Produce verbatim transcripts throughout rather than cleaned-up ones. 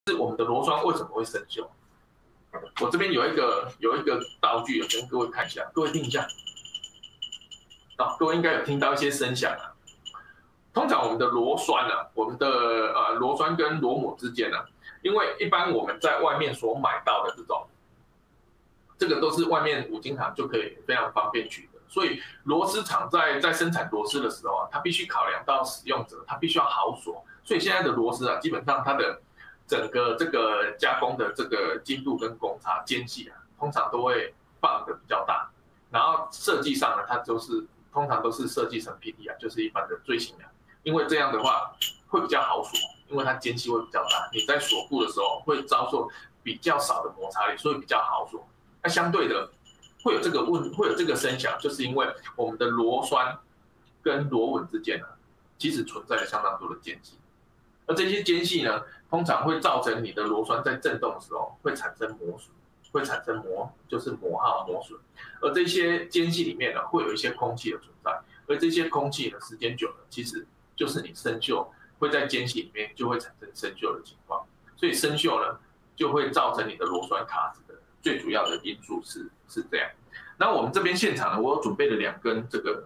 是我们的螺栓为什么会生锈？我这边有一个有一个道具，跟各位看一下，各位听一下。啊，各位应该有听到一些声响啊。通常我们的螺栓啊，我们的呃螺栓跟螺母之间呢、啊，因为一般我们在外面所买到的这种，这个都是外面五金行就可以非常方便取得。所以螺丝厂在在生产螺丝的时候啊，它必须考量到使用者，它必须要好锁。所以现在的螺丝啊，基本上它的整个这个加工的这个精度跟公差间隙啊，通常都会放的比较大。然后设计上呢，它就是通常都是设计成 P T 啊，就是一般的锥形啊，因为这样的话会比较好锁，因为它间隙会比较大，你在锁固的时候会遭受比较少的摩擦力，所以比较好锁。那相对的会有这个问，会有这个声响，就是因为我们的螺栓跟螺纹之间呢，其实存在了相当多的间隙，而这些间隙呢，通常会造成你的螺栓在震动的时候会产生磨损，会产生磨，就是磨耗磨损，而这些间隙里面呢，会有一些空气的存在，而这些空气呢，时间久了，其实就是你生锈会在间隙里面就会产生生锈的情况，所以生锈呢，就会造成你的螺栓卡死的最主要的因素是是这样。那我们这边现场呢，我有准备了两根这个。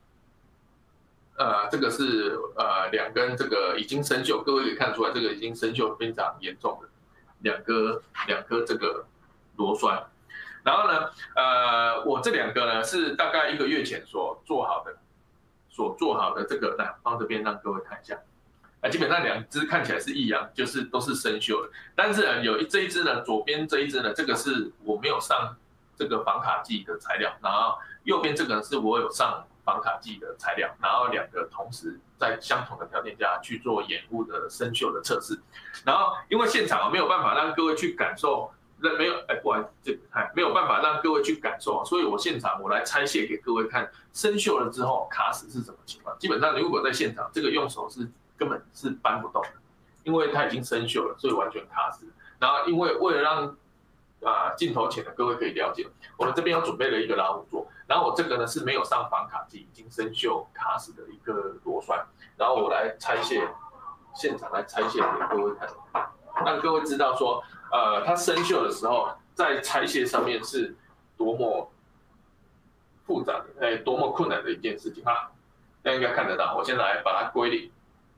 呃，这个是呃两根这个已经生锈，各位可以看出来，这个已经生锈非常严重的两颗两颗这个螺栓。然后呢，呃，我这两个呢是大概一个月前所做好的，所做好的这个，来放这边让各位看一下。啊，基本上两只看起来是一样，就是都是生锈的。但是呢，有一这一只呢，左边这一只呢，这个是我没有上这个防卡剂的材料，然后右边这个是我有上防卡剂的材料，然后两个同时在相同的条件下去做掩护的生锈的测试。然后因为现场没有办法让各位去感受，没有哎，不好意思，这哎没有办法让各位去感受，所以我现场我来拆卸给各位看，生锈了之后卡死是什么情况。基本上如果在现场，这个用手是根本是搬不动的，因为它已经生锈了，所以完全卡死。然后因为为了让啊，镜头前的各位可以了解，我们这边有准备了一个老虎座，然后我这个呢是没有上防卡剂，已经生锈卡死的一个螺栓，然后我来拆卸，现场来拆卸给各位看，让各位知道说，呃，它生锈的时候，在拆卸上面是多么复杂的，哎，多么困难的一件事情啊！大家应该看得到，我先来把它归零，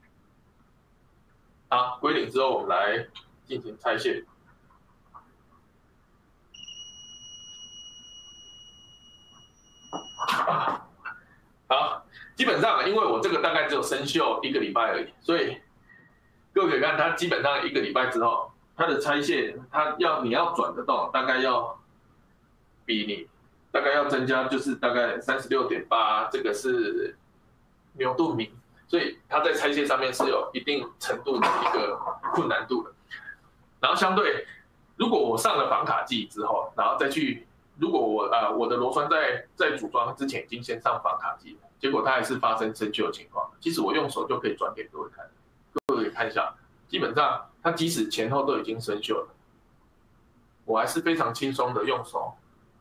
好，归零之后，我们来进行拆卸。好，基本上因为我这个大概只有生锈一个礼拜而已，所以各位可以看，它基本上一个礼拜之后，它的拆卸，它要你要转得动，大概要比你大概要增加，就是大概三十六点八，这个是牛顿米，所以它在拆卸上面是有一定程度的一个困难度的。然后相对，如果我上了防卡剂之后，然后再去。如果我呃我的螺栓在在组装之前已经先上防卡剂了，结果它还是发生生锈的情况，其实我用手就可以转给各位看，各位可以看一下，基本上它即使前后都已经生锈了，我还是非常轻松的用手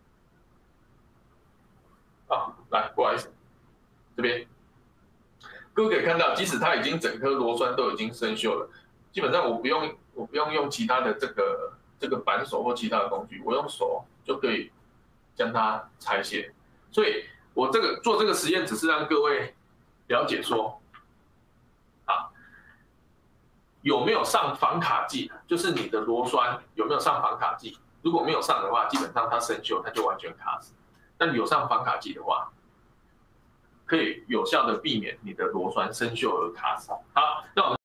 啊，来不好意思，这边各位可以看到，即使它已经整颗螺栓都已经生锈了，基本上我不用我不用用其他的这个这个扳手或其他的工具，我用手就可以将它拆卸，所以我这个做这个实验只是让各位了解说，啊，有没有上防卡剂，就是你的螺栓有没有上防卡剂？如果没有上的话，基本上它生锈，它就完全卡死。但有上防卡剂的话，可以有效的避免你的螺栓生锈而卡死。好，那我们。